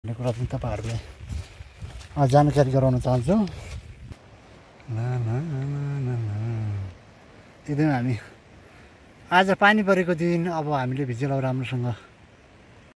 भन्ने कुरा पनि तपाईँहरूलाई जानकारी गराउन चाहन्छु। एकदमै हामी आज पानी परेको दिन अब हामीले भिजुअल राम्रोसँग